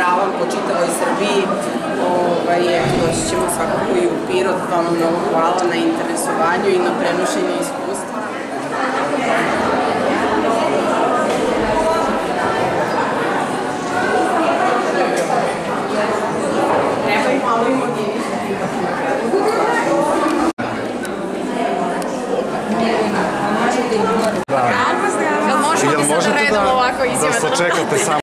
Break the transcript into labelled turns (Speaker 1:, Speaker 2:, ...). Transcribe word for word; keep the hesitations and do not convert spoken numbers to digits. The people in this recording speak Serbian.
Speaker 1: paravan po čitavoj Srbiji. Doći ćemo svakako i u Pirot, pa vam mnogo hvala na interesovanju i na prenošenju iskustva.